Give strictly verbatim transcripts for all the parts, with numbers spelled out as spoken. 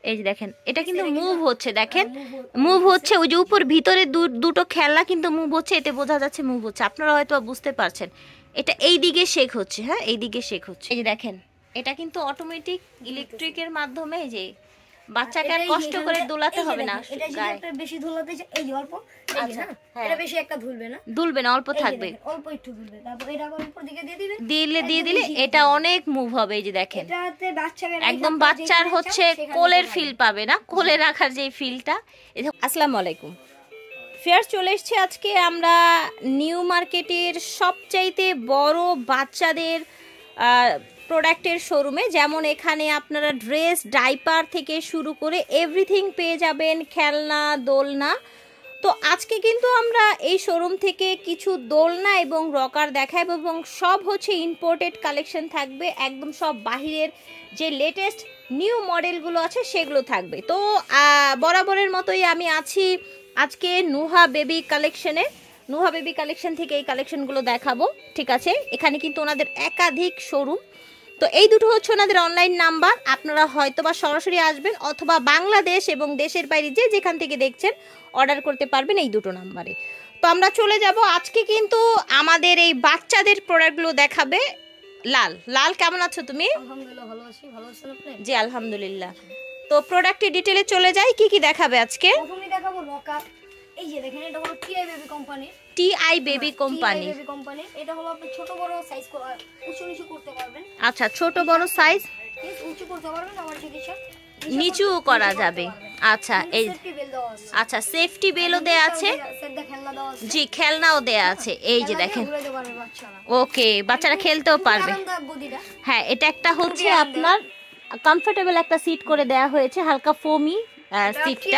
এই যে দেখেন এটা কিন্তু মুভ হচ্ছে, দেখেন মুভ হচ্ছে, ওই যে উপর ভিতরে দুটো খেলনা কিন্তু মুভ হচ্ছে, এতে বোঝা যাচ্ছে মুভ হচ্ছে। আপনারা হয়তো বুঝতে পারছেন এটা এই দিকে শেক হচ্ছে, হ্যাঁ এই দিকে শেক হচ্ছে। এই যে দেখেন এটা কিন্তু অটোমেটিক ইলেকট্রিকের মাধ্যমে, যে বাচ্চাকে আর কষ্ট করে দোলাতে হবে না গায়ে। এটা বেশি দোলাতে এই যে অল্প, আচ্ছা এটা বেশি একটা দুলবে না, দুলবে না, অল্প থাকবে, অল্প একটু দুলবে। তারপর এটা আবার উপর দিকে দিয়ে দিবেন, দিলে দিয়ে দিলে এটা অনেক মুভ হবে। এই যে দেখেন এটাতে বাচ্চাকে একদম বাচ্চার হচ্ছে কোলের ফিল পাবে না, কোলে রাখার যে ফিলটা। আসসালামু আলাইকুম ফিয়ার্স, চলে এসেছি আজকে আমরা নিউ মার্কেটের সবচাইতে বড় বাচ্চাদের প্রোডাক্টের শোরুমে। যেমন এখানে আপনারা ড্রেস, ডাইপার থেকে শুরু করে এভরিথিং পেয়ে যাবেন, খেলনা, দোলনা। তো আজকে কিন্তু আমরা এই শোরুম থেকে কিছু দোলনা এবং রকার দেখাবো, এবং সব হচ্ছে ইম্পোর্টেড কালেকশন থাকবে, একদম সব বাহিরের যে লেটেস্ট নিউ মডেলগুলো আছে সেগুলো থাকবে। তো বরাবরের মতোই আমি আছি আজকে নুহা বেবি কালেকশনে। নুহা বেবি কালেকশন থেকে এই কালেকশনগুলো দেখাবো, ঠিক আছে। এখানে কিন্তু ওনাদের একাধিক শোরুম। তো এই দুটো হচ্ছে ওনাদের অনলাইন নাম্বার, আপনারা হয়তো বা সরাসরি আসবেন অথবা বাংলাদেশ এবং দেশের বাইরে যে যেখান থেকে দেখছেন অর্ডার করতে পারবেন এই দুটো নাম্বারে। তো আমরা চলে যাব, আজকে কিন্তু আমাদের এই বাচ্চাদের প্রোডাক্টগুলো দেখাবে লাল। লাল কেমন আছো তুমি? আলহামদুলিল্লাহ ভালো আছি, ভালো আছেন আপনি? জি আলহামদুলিল্লাহ। তো প্রোডাক্টের ডিটেইলে চলে যাই, কি কি দেখাবে আজকে? প্রথমে দেখাবো রকার। এই যে দেখেন এটা হলো TI baby company. TI baby company, baby company. এটা হলো আপনি ছোট বড় সাইজ উঁচু নিচু করতে পারবেন। আচ্ছা ছোট বড় সাইজ উঁচু করতে পারবেন, আবার যদি নিচু করা যাবে। আচ্ছা এই আচ্ছা সেফটি বেলও দেয়া আছে, জি খেলনাও দেয়া আছে। এই যে দেখেন ওকে, বাচ্চারা খেলতেও পারবে। হ্যাঁ এটা একটা হচ্ছে আপনার কমফোর্টেবল একটা সিট করে দেয়া হয়েছে, হালকা ফোমি সিটটা।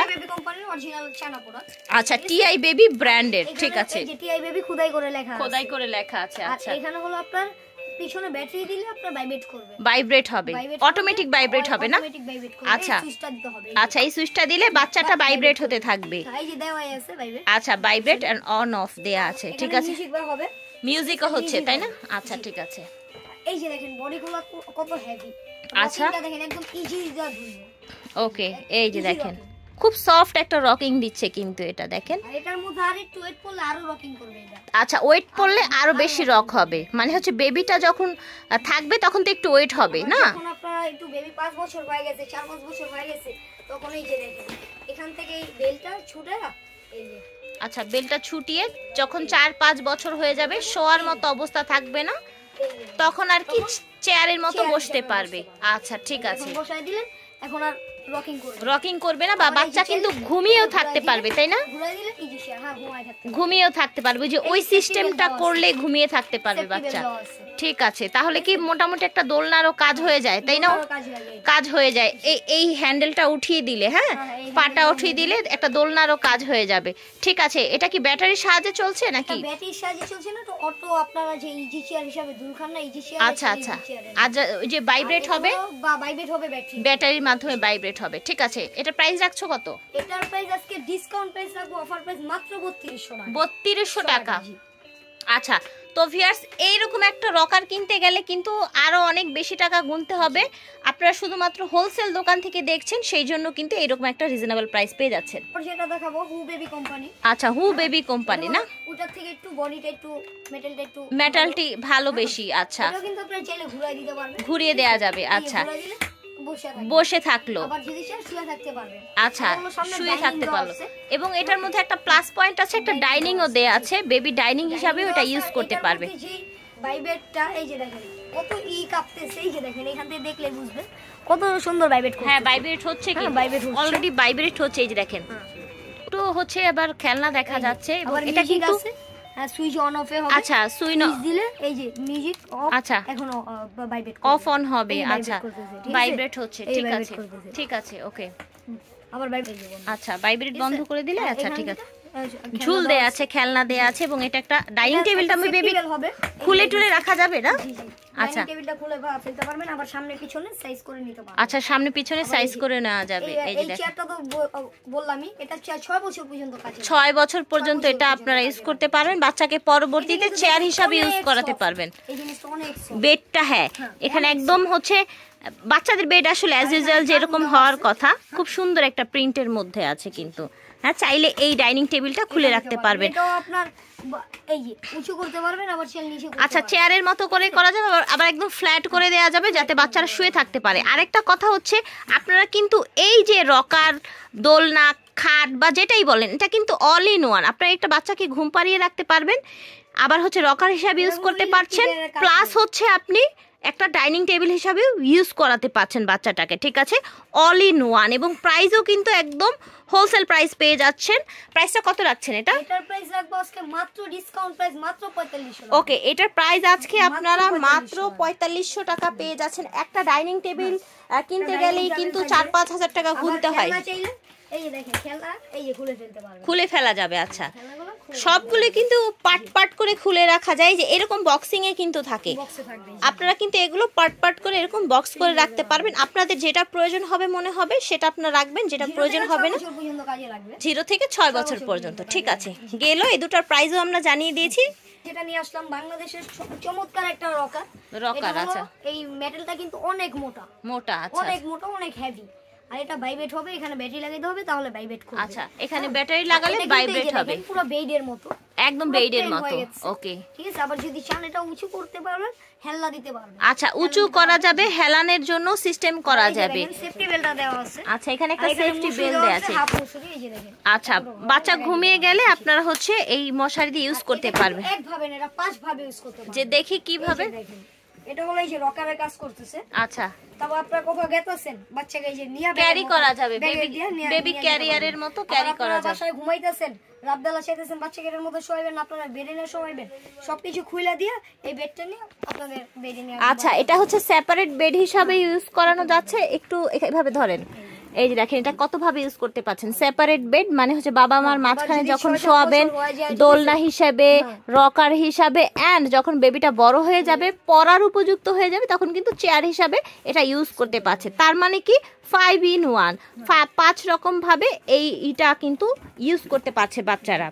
আচ্ছা টিআই বেবি ব্র্যান্ডের, ঠিক আছে। টিআই বেবি খোদাই করে লেখা, খোদাই করে লেখা আছে। আচ্ছা এখানে হলো আপনার পিছনে ব্যাটারি দিলে আপনার ভাইব্রেট করবে, ভাইব্রেট হবে, অটোমেটিক ভাইব্রেট হবে না? আচ্ছা আচ্ছা এই সুইচটা দিলে বাচ্চাটা ভাইব্রেট হতে থাকবে। এই যে দেওয়াই আছে ভাইব্রেট। আচ্ছা ভাইব্রেট এন্ড অন অফ দেয়া আছে, ঠিক আছে। মিউজিক হবে, মিউজিকও হচ্ছে তাই না? আচ্ছা ঠিক আছে। এই যে দেখেন বডিগুলো কত হেভি। আচ্ছা দেখেন একদম ইজি যা ধুইবে। ওকে এই যে দেখেন খুব সফট একটা রকিং দিচ্ছে কিন্তু এটা দেখেন। আর এটার মধ্যে আর একটু ওয়েট পড়লে আরো রকিং করবে এটা। আচ্ছা ওয়েট পড়লে আরো বেশি রক হবে, মানে হচ্ছে বেবিটা যখন থাকবে তখন তো একটু ওয়েট হবে না? যখন আপনারা একটু বেবি পাঁচ বছর হয়ে গেছে, চার পাঁচ বছর হয়ে গেছে, তখন এই যে দেখেন এখান থেকে এই বেলটা ছুটে এই যে আচ্ছা বেলটা ছুটিয়ে যখন চার পাঁচ বছর হয়ে যাবে, শোয়ার মতো অবস্থা থাকবে না, তখন আর কি চেয়ারের মতো বসতে পারবে। আচ্ছা ঠিক আছে, বসাই দিলেন এখন আর রকিং করবে, রকিং করবে না, বা বাচ্চা কিন্তু ঘুমিয়েও থাকতে পারবে তাই না? ঘুরাই দিলে ইজি শেয়ার, হ্যাঁ ঘুমায় থাকতে ঘুমিয়েও থাকতে পারবে, যে ওই সিস্টেমটা করলে ঘুমিয়ে থাকতে পারবে বাচ্চা। ঠিক আছে, তাহলে কি মোটামুটি একটা দোলনারও কাজ হয়ে যায় তাই না? কাজ হয়ে যায়। এই এই হ্যান্ডেলটা উঠিয়ে দিলে, হ্যাঁ পাটা উঠিয়ে দিলে একটা দোলনারও কাজ হয়ে যাবে। ঠিক আছে, এটা কি ব্যাটারির সাহায্যে চলছে নাকি? ব্যাটারির সাহায্যে চলছে না, তো অটো আপনারা যে ইজি চেয়ার হিসাবে দুলখান না, ইজি চেয়ার। আচ্ছা আচ্ছা, আজ ওই যে ভাইব্রেট হবে, বা ভাইব্রেট হবে ব্যাটারি, ব্যাটারির মাধ্যমে ভাইব্রেট হবে। ঠিক আছে, এটা প্রাইস রাখছো কত? এটার প্রাইস আজকে ডিসকাউন্ট প্রাইস রাখবো, অফার প্রাইস মাত্র বত্রিশশো টাকা। বত্রিশশো টাকা। আচ্ছা তো ভিউয়ার্স এইরকম একটা রকার কিনতে গেলে কিন্তু আরো অনেক বেশি টাকা গুনতে হবে। আপনারা শুধুমাত্র হোলসেল দোকান থেকে দেখছেন, সেই জন্য কিন্তু এরকম একটা রিজনেবল প্রাইস পেয়ে যাচ্ছেন। যেটা দেখাবো হু বেবি কোম্পানি। আচ্ছা হু বেবি কোম্পানি না, ওটার থেকে একটু বডিটা একটু মেটালটা একটু মেটালটি ভালো বেশি। আচ্ছা এটা কিন্তু আপনি চাইলে ঘুরিয়ে দিতে পারবেন, ঘুরিয়ে দেয়া যাবে। আচ্ছা বসে থাকলো, আচ্ছা শুয়ে থাকতে পারলো। এবং এটার মধ্যে একটা প্লাস পয়েন্ট আছে, একটা ডাইনিং ও দেয়া আছে, বেবি ডাইনিং হিসাবে ওটা ইউজ করতে পারবে। ভাইব্রেটটা এই যে দেখেন কত ই কাঁপতেছে, এই যে দেখেন এখান থেকে দেখলে বুঝবেন কত সুন্দর ভাইব্রেট করছে। হ্যাঁ ভাইব্রেট হচ্ছে, কি অলরেডি ভাইব্রেট হচ্ছে। এই যে দেখেন তো হচ্ছে এবার খেলনা দেখা যাচ্ছে, এবং এটা কিন্তু হ্যাঁ সুইচ অন অফ হবে। আচ্ছা সুইচ দিলে এই যে মিউজিক অফ, আচ্ছা এখন ভাইব্রেট অফ অন হবে। আচ্ছা ভাইব্রেট হচ্ছে, ঠিক আছে ঠিক আছে ওকে। আবার ভাইব্রেট, আচ্ছা ভাইব্রেট বন্ধ করে দিলে। আচ্ছা ঠিক আছে, ঝুল দেয়া আছে, খেলনা দেয়া আছে, এবং এটা একটা ডাইনিং টেবিলটা আমি বেবি খুলে টুলে রাখা যাবে না? আচ্ছা টেবিলটা খুলে ফেলতে পারবেন, আবার সামনে পিছনে সাইজ করে নিতে পারবেন। আচ্ছা সামনে পিছনে সাইজ করে নেওয়া যাবে। এই যে দেখেন চেয়ারটা তো বললামই, এটা ছয় বছর পর্যন্ত কাজ, ছয় বছর পর্যন্ত এটা আপনারা ইউজ করতে পারবেন, বাচ্চাকে পরবর্তীতে চেয়ার হিসাবে ইউজ করাতে পারবেন। এই জিনিসটা অনেক বেডটা হ্যাঁ এখানে একদম হচ্ছে বাচ্চাদের বেড আসলে অ্যাজ ইউজুয়াল যেরকম হওয়ার কথা, খুব সুন্দর একটা প্রিন্টের মধ্যে আছে কিন্তু। হ্যাঁ, চাইলে এই ডাইনিং টেবিলটা খুলে রাখতে পারবেন। এটাও আপনার এই যে উঁচু করতে পারবেন, আবার চেয়ার নিচে করতে আচ্ছা, চেয়ারের মতো করে করা যাবে, আবার একদম ফ্ল্যাট করে দেওয়া যাবে যাতে বাচ্চারা শুয়ে থাকতে পারে। আরেকটা কথা হচ্ছে, আপনারা কিন্তু এই যে রকার, দোলনা, খাট বা যেটাই বলেন, এটা কিন্তু অল ইন ওয়ান। আপনারা একটা বাচ্চাকে ঘুম পাড়িয়ে রাখতে পারবেন, আবার হচ্ছে রকার হিসাবে ইউজ করতে পারছেন, প্লাস হচ্ছে আপনি একটা ডাইনিং টেবিল হিসাবেও ইউজ করাতে পারছেন বাচ্চাটাকে। ঠিক আছে, অল ইন ওয়ান। এবং প্রাইসও কিন্তু একদম হোলসেল প্রাইস পেয়ে যাচ্ছেন। প্রাইসটা কত রাখছেন এটা? এটার প্রাইস রাখবো আজকে মাত্র ডিসকাউন্ট প্রাইস মাত্র পঁয়তাল্লিশশো। ওকে, এটার প্রাইস আজকে আপনারা মাত্র পঁয়তাল্লিশশো টাকা পেয়ে যাচ্ছেন। একটা ডাইনিং টেবিল কিনতে গেলেই কিন্তু চার পাঁচ হাজার টাকা গুনতে হয়। এই যে দেখেন খেলনা, এই যে খুলে ফেলতে পারবেন, খুলে ফেলা যাবে। আচ্ছা, সবগুলো কিন্তু পার্ট পার্ট করে খুলে রাখা যায়, যে এরকম বক্সিং এ কিন্তু থাকে। আপনারা কিন্তু এগুলো পার্ট পার্ট করে এরকম বক্স করে রাখতে পারবেন। আপনাদের যেটা প্রয়োজন হবে মনে হবে সেটা আপনারা রাখবেন, যেটা প্রয়োজন হবে না জিরো থেকে ছয় বছর পর্যন্ত। ঠিক আছে, গেল এই দুটার প্রাইসও আমরা জানিয়ে দিয়েছি। যেটা নিয়ে আসলাম বাংলাদেশের চমৎকার একটা রকার। রকার, আচ্ছা, এই মেটালটা কিন্তু অনেক মোটা মোটা, আচ্ছা, অনেক মোটা, অনেক হেভি। আর এটা ভাইব্রেট হবে, এখানে ব্যাটারি লাগাতে হবে, তাহলে ভাইব্রেট করবে। আচ্ছা, এখানে ব্যাটারি লাগালে ভাইব্রেট হবে, পুরো বেডের মতো, একদম বেডের মতো। ওকে, ঠিক আছে। আবার যদি চান এটা উঁচু করতে পারবেন, হেলা দিতে পারবেন। আচ্ছা, উঁচু করা যাবে, হেলানের জন্য সিস্টেম করা যাবে। সেফটি বেল্টটা দেওয়া আছে। আচ্ছা, এখানে একটা সেফটি বেল্ট দেওয়া আছে। হাফ মুসুরি, এই যে দেখেন। আচ্ছা, বাচ্চা ঘুমিয়ে গেলে আপনারা হচ্ছে এই মশারি দিয়ে ইউজ করতে পারবেন। এক ভাবে না, এটা পাঁচ ভাবে ইউজ করতে পারবেন। যে দেখি কিভাবে। এটা হলো এই যে রকারের কাজ করতেছে। আচ্ছা, তারপর আপনারা কোথাও গেতেছেন, বাচ্চাকে এই যে নিয়া ক্যারি করা যাবে, বেবি বেবি ক্যারিয়ারের মতো ক্যারি করা যাবে। বাসায় ঘুমাইতেছেন, রাতবেলা চাইতেছেন বাচ্চাকে এর মধ্যে শোয়াবেন, আপনারা বেডে নিয়ে শোয়াবেন, সবকিছু খুইলা দিয়ে এই বেডটা নিয়ে আপনাদের বেডে নিয়ে। আচ্ছা, এটা হচ্ছে সেপারেট বেড হিসাবে ইউজ করানো যাচ্ছে। একটু এইভাবে ধরেন, এই যে দেখেন এটা কত ভাবে ইউজ করতে পারছেন। সেপারেট বেড মানে হচ্ছে বাবা মার মাঝখানে যখন শোয়াবেন, দোলনা হিসাবে, রকার হিসাবে, এন্ড যখন বেবিটা বড় হয়ে যাবে, পড়ার উপযুক্ত হয়ে যাবে, তখন কিন্তু চেয়ার হিসাবে এটা ইউজ করতে পারছে। তার মানে কি ফাইভ ইন ওয়ান, পাঁচ রকম ভাবে এই এটা কিন্তু ইউজ করতে পারছে বাচ্চারা।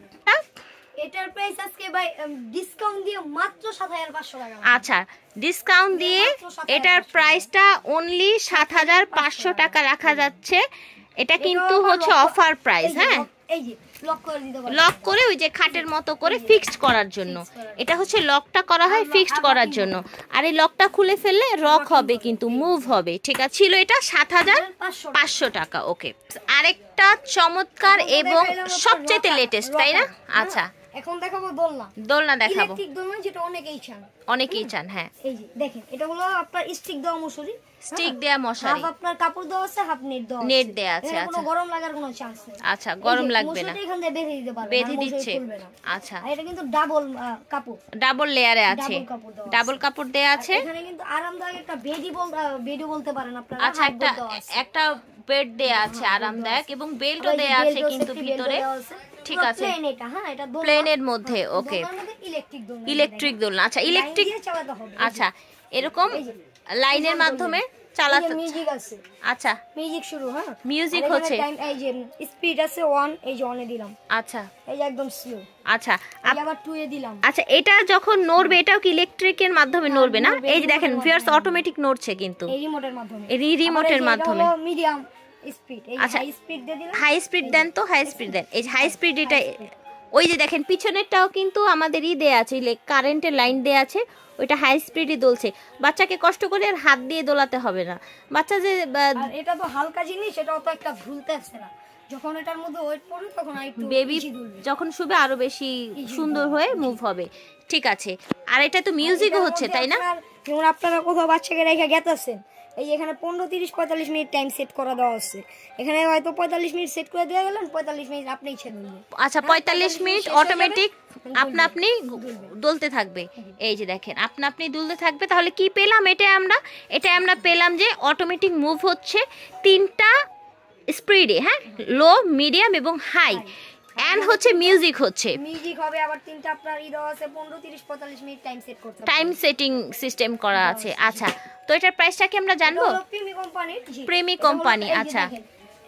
এটার প্রাইস আজকে ভাই ডিসকাউন্ট দিয়ে মাত্র সাত হাজার পাঁচশো টাকা। আচ্ছা, ডিসকাউন্ট দিয়ে এটার প্রাইসটা অনলি সাত হাজার পাঁচশো টাকা রাখা যাচ্ছে। এটা কিন্তু হচ্ছে অফার প্রাইস। হ্যাঁ, এই যে লক করে দিতে পারবেন, লক করে ওই যে খাটের মতো করে ফিক্সড করার জন্য। এটা হচ্ছে লকটা করা হয় ফিক্সড করার জন্য, আর এই লকটা খুলে ফেললে রক হবে কিন্তু মুভ হবে। ঠিক আছে, ছিল এটা সাত হাজার পাঁচশো টাকা। ওকে, আরেকটা চমৎকার এবং সবচেয়ে লেটেস্ট, তাই না? আচ্ছা, এখন দেখাবো দোলনা। দোলনা দেখাবো, ইলেকট্রিক দোলনা, যেটা অনেকেই চান, অনেকেই চান। হ্যাঁ, এই যে দেখেন এটা হলো আপনার স্টিক দেওয়া মশারি, স্টিক দেয়া মশারি, হাফ আপনার কাপড় দেওয়া আছে, হাফ নেট দেওয়া আছে। নেট দেয়া আছে। আচ্ছা, কোনো গরম লাগার কোনো চান্স নেই। আচ্ছা, গরম লাগবে না, মশারিটা এখান থেকে বেঁধে দিতে পারবেন, বেঁধে দিচ্ছে। আচ্ছা, আর এটা কিন্তু ডাবল কাপড়, ডাবল লেয়ারে আছে, ডাবল কাপড় দেয়া আছে। এখানে কিন্তু আরামদায়ক একটা বেডি বল বেডও বলতে পারেন আপনারা। আচ্ছা, একটা একটা বেড দেয়া আছে আরামদায়ক, এবং বেল্টও দেয়া আছে কিন্তু ভিতরে। ঠিক আছে, প্লেন এটা। হ্যাঁ, এটা দোলনা, প্লেনের মধ্যে। ওকে, ইলেকট্রিক দোলনা, ইলেকট্রিক দোলনা। আচ্ছা, ইলেকট্রিক চালাতে হবে। আচ্ছা, এরকম লাইনের মাধ্যমে চালাতে। মিউজিক আছে। আচ্ছা, মিউজিক শুরু। হ্যাঁ, মিউজিক হচ্ছে, এই যে স্পিড আছে ওয়ান, এই যে অনে দিলাম। আচ্ছা, এই যে একদম স্লো। আচ্ছা, আবার টু এ দিলাম। আচ্ছা, এটা যখন নড়বে, এটাও কি ইলেকট্রিকের মাধ্যমে নড়বে না? এই যে দেখেন ভিউয়ার্স, অটোমেটিক নড়ছে কিন্তু এই রিমোটের মাধ্যমে, এই রিমোটের মাধ্যমে। মিডিয়াম স্পিড, এই হাই স্পিড দিয়ে দিলাম। হাই স্পিড দেন তো, হাই স্পিড দেন। এই হাই স্পিড, এটা ওই যে দেখেন পিছনেরটাও কিন্তু আমাদের ই দেয়া আছে, কারেন্টের লাইন দেয়া আছে, ওইটা হাই স্পিডে দোলছে। বাচ্চাকে কষ্ট করে আর হাত দিয়ে দোলাতে হবে না। বাচ্চা যে, এটা তো হালকা জিনিস, এটা অত একটা ভুলতে আসছে না। যখন এটার মধ্যে ওয়েট পড়বে তখন আরেকটু বেবি যখন শুবে আরো বেশি সুন্দর হয়ে মুভ হবে। ঠিক আছে, আর এটা তো মিউজিকও হচ্ছে, তাই না? যেমন আপনারা কোথাও বাচ্চাকে রেখে গেতেছেন, এই এখানে পনেরো তিরিশ পঁয়তাল্লিশ মিনিট টাইম সেট করা দেওয়া আছে। এখানে হয়তো পঁয়তাল্লিশ মিনিট সেট করে দেওয়া গেলেন, পঁয়তাল্লিশ মিনিট আপনিই ছেড়ে দিলেন। আচ্ছা, পঁয়তাল্লিশ মিনিট অটোমেটিক আপনা আপনি দুলতে থাকবে। এই যে দেখেন আপনা আপনি দুলতে থাকবে। তাহলে কি পেলাম? এটা আমরা এটা আমরা পেলাম যে অটোমেটিক মুভ হচ্ছে তিনটা স্পিডে। হ্যাঁ, লো, মিডিয়াম এবং হাই, এন্ড হচ্ছে মিউজিক হচ্ছে। মিউজিক হবে, আবার তিনটা আপনার ই দেওয়া আছে, পনেরো তিরিশ পঁয়তাল্লিশ মিনিট টাইম সেট করতে হবে, টাইম সেটিং সিস্টেম করা আছে। আচ্ছা, তো এটার প্রাইসটা কি আমরা জানবো? Premi company, Premi company. আচ্ছা,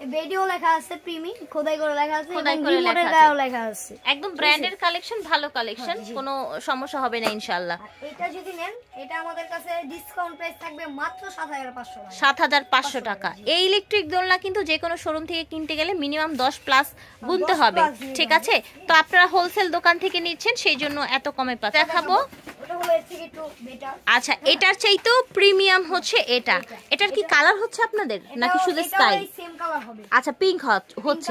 ভিডিও লেখা আছে প্রিমি, খোদাই করে লেখা আছে, খোদাই করে লেখা আছে, লেখা আছে একদম ব্র্যান্ডের কালেকশন, ভালো কালেকশন, কোনো সমস্যা হবে না ইনশাআল্লাহ। এটা যদি নেন এটা আমাদের কাছে ডিসকাউন্ট প্রাইস থাকবে মাত্র সাত হাজার পাঁচশো টাকা। সাত হাজার পাঁচশো টাকা। এই ইলেকট্রিক দোলনা কিন্তু যে কোনো শোরুম থেকে কিনতে গেলে মিনিমাম দশ প্লাস গুনতে হবে, ঠিক আছে? তো আপনারা হোলসেল দোকান থেকে নিচ্ছেন সেই জন্য এত কমে পাচ্ছেন। দেখাবো আচ্ছা, এটার চাইতেও প্রিমিয়াম হচ্ছে এটা। এটার কি কালার হচ্ছে আপনাদের নাকি শুধু স্কাই? আচ্ছা, পিঙ্ক হচ্ছে,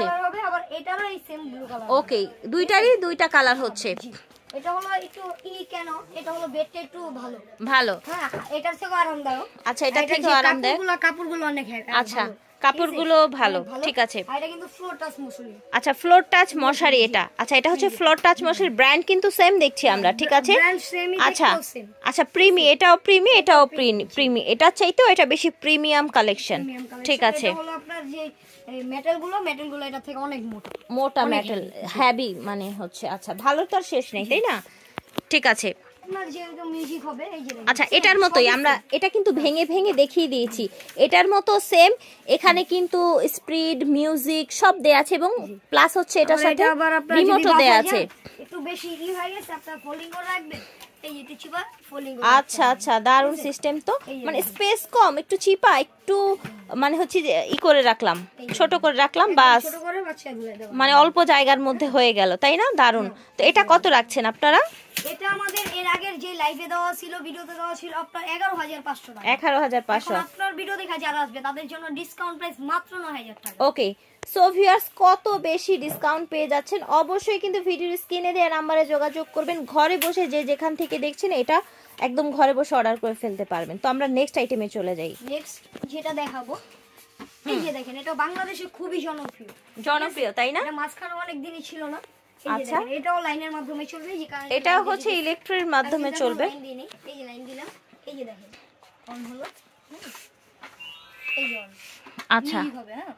ওকে, দুইটারই দুইটা কালার হচ্ছে। এটা হলো একটু ই কেন, এটা হলো বেডটা একটু ভালো ভালো, হ্যাঁ এটার থেকে আরামদায়ক। আচ্ছা, এটা থেকে আরামদায়ক, কাপড়গুলো কাপড়গুলো অনেক ভালো। আচ্ছা, কাপড়গুলো ভালো, ঠিক আছে। এটা কিন্তু ফ্লোর টাচ মশারি। আচ্ছা, ফ্লোর টাচ মশারি এটা। আচ্ছা, এটা হচ্ছে ফ্লোর টাচ মশারি, ব্র্যান্ড কিন্তু সেম দেখছি আমরা, ঠিক আছে? আচ্ছা আচ্ছা, প্রিমি, এটাও প্রিমি, এটাও প্রিমি, এটা চাইতেও এটা বেশি প্রিমিয়াম কালেকশন, ঠিক আছে। এটা হলো আপনার যে মেটালগুলো, মেটালগুলো এটা থেকে অনেক মোটা মোটা মেটাল, হেভি মানে হচ্ছে। আচ্ছা, ভালো তো আর শেষ নেই, তাই না? ঠিক আছে। আচ্ছা, এটার মতোই আমরা, এটা কিন্তু ভেঙে ভেঙে দেখিয়ে দিয়েছি, এটার মতো সেম। এখানে কিন্তু স্পিড মিউজিক সব দেয়া আছে এবং প্লাস হচ্ছে এটার সাথে রিমোটও দেয়া আছে। একটু বেশি ই হয়ে গেছে, আপনারা ফোল্ডিং করে রাখবেন, এই এটা চিপা ফোল্ডিং। আচ্ছা আচ্ছা, দারুণ সিস্টেম তো, মানে স্পেস কম, একটু চিপা, একটু মানে হচ্ছে ই করে রাখলাম, ছোট করে রাখলাম, বাস মানে অল্প জায়গার মধ্যে হয়ে গেল, তাই না? দারুণ। তো এটা কত রাখছেন আপনারা? এটা আমাদের এর আগের যে লাইভে দেওয়া ছিল, ভিডিওতে দেওয়া ছিল আপনার এগারো হাজার পাঁচশো টাকা। এগারো হাজার পাঁচশো। আপনার ভিডিও দেখা যারা আসবে তাদের জন্য ডিসকাউন্ট প্রাইস মাত্র নয় হাজার টাকা। ওকে, সো ভিউয়ার্স, কত বেশি ডিসকাউন্ট পেয়ে যাচ্ছেন। অবশ্যই কিন্তু ভিডিওর স্ক্রিনে দেওয়া নাম্বারে যোগাযোগ করবেন। ঘরে বসে যে যেখান থেকে দেখছেন এটা একদম ঘরে বসে অর্ডার করে ফেলতে পারবেন। তো আমরা নেক্সট আইটেমে চলে যাই। নেক্সট যেটা দেখাবো, এই যে দেখেন, এটা বাংলাদেশে খুবই জনপ্রিয়, জনপ্রিয় তাই না? এটা মাঝখানে অনেক দিনই ছিল না। আচ্ছা, এটাও লাইনের মাধ্যমে চলবে, যে কারণে এটাও হচ্ছে ইলেকট্রিকের মাধ্যমে চলবে। এই যে লাইন দিলাম, এই যে দেখেন অন হলো, এই যে অন। আচ্ছা, হবে হ্যাঁ,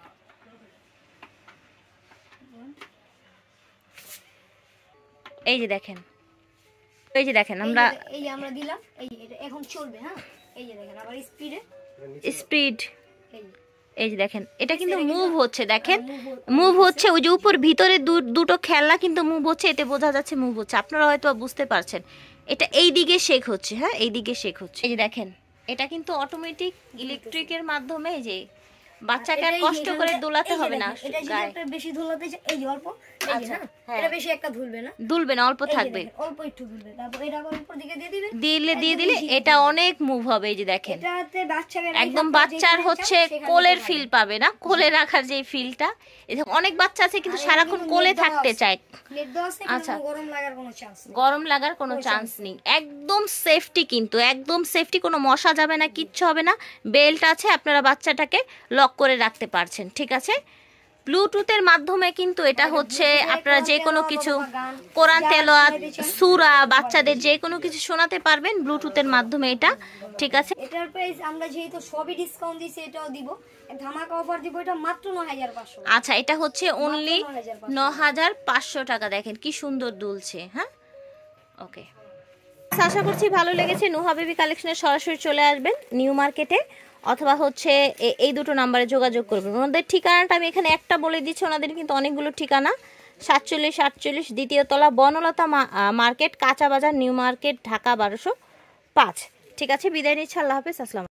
এই যে দেখেন, এই যে দেখেন, আমরা এই যে আমরা দিলাম, এই যে এটা এখন চলবে হ্যাঁ। এই যে দেখেন আবার স্পিডে, স্পিড, এই যে দেখেন, এটা কিন্তু মুভ হচ্ছে, দেখেন মুভ হচ্ছে, ওই যে উপর ভিতরে দুটো খেলনা কিন্তু মুভ হচ্ছে, এতে বোঝা যাচ্ছে মুভ হচ্ছে। আপনারা হয়তো বুঝতে পারছেন, এটা এই দিকে শেক হচ্ছে, হ্যাঁ এই দিকে শেক হচ্ছে। এই যে দেখেন, এটা কিন্তু অটোমেটিক ইলেকট্রিকের মাধ্যমে, যে বাচ্চাকে আর কষ্ট করে দোলাতে হবে না। এটা যদি আপনি বেশি দোলাতে চান, এই অল্প, এই যে হ্যাঁ, এটা বেশি একটা দুলবে না, দুলবে না, অল্প থাকবে, অল্প একটু দুলবে। তারপর এটা আবার উপর দিকে দিয়ে দিবেন, দিলে দিয়ে দিলে এটা অনেক মুভ হবে। এই যে দেখেন, এটাতে বাচ্চাকে একদম বাচ্চার হচ্ছে কোলের ফিল পাবে না, কোলে রাখার যে ফিলটা। অনেক বাচ্চা আছে কিন্তু সারাক্ষণ কোলে থাকতে চায়। আচ্ছা, গরম লাগার কোনো চান্স নেই, গরম লাগার কোনো চান্স নেই, একদম সেফটি, কিন্তু একদম সেফটি, কোনো মশা যাবে না, কিচ্ছু হবে না। বেল্ট আছে, আপনারা বাচ্চাটাকে লক করে রাখতে পারছেন, ঠিক আছে? ব্লুটুথের মাধ্যমে কিন্তু এটা হচ্ছে আপনারা যে কোনো কিছু, কোরআন তেলাওয়াত, সূরা, বাচ্চাদের যে কোনো কিছু শোনাতে পারবেন ব্লুটুথের মাধ্যমে এটা, ঠিক আছে? এটার প্রাইস আমরা যেহেতু সবই ডিসকাউন্ট দিছি, এটাও দিব, ধামাকা অফার দিব, এটা মাত্র নয় হাজার পাঁচশো। আচ্ছা, এটা হচ্ছে অনলি নয় হাজার পাঁচশো টাকা। দেখেন কি সুন্দর দুলছে, হ্যাঁ ওকে। আশা করছি ভালো লেগেছে। নুহা বেবি কালেকশনে সরাসরি চলে আসবেন নিউ মার্কেটে, অথবা হচ্ছে এই দুটো নাম্বারে যোগাযোগ করবেন। ওনাদের ঠিকানাটা আমি এখানে একটা বলে দিচ্ছি, ওনাদের কিন্তু অনেকগুলো ঠিকানা। সাতচল্লিশ আটচল্লিশ দ্বিতীয় তলা, বনলতা মার্কেট, কাঁচা বাজার, নিউ মার্কেট, ঢাকা বারোশো পাঁচ। ঠিক আছে, বিদায় নিচ্ছি, আল্লাহ হাফেজ, আসসালাম।